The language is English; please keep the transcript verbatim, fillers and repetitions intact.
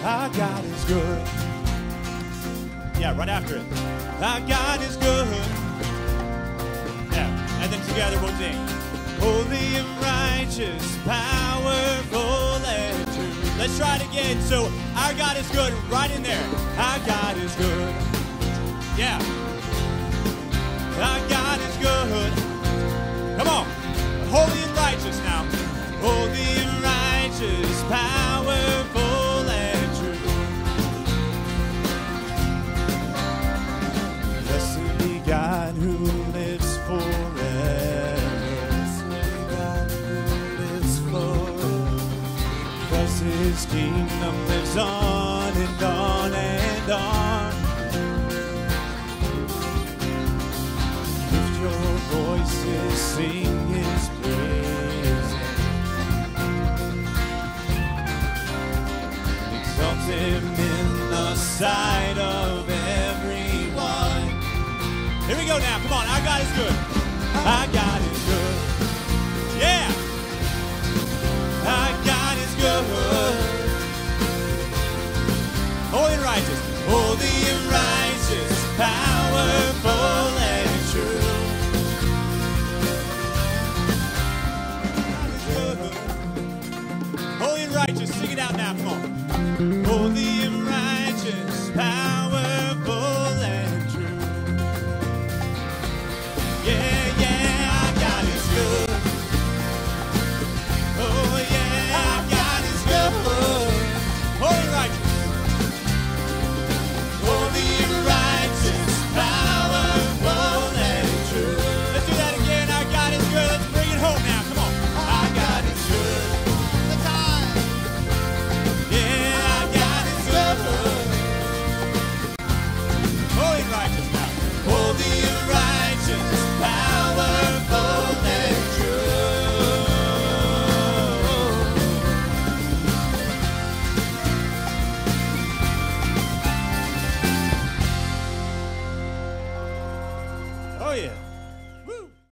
Our God is good. Yeah, right after it. Our God is good. Yeah, and then together we'll sing. Holy and righteous, powerful and true. Let's try it again. So, our God is good, right in there. Our God is good. Yeah. Our God is good. Come on. Holy and righteous now. Holy and righteous, powerful and true. Blessed be God who lives forever. Blessed be God who lives forever. Because his kingdom lives on and on and on. Lift your voices, sing his praise. Exalt him in the sight of everyone. Here we go now. Come on. Our God is good. Our God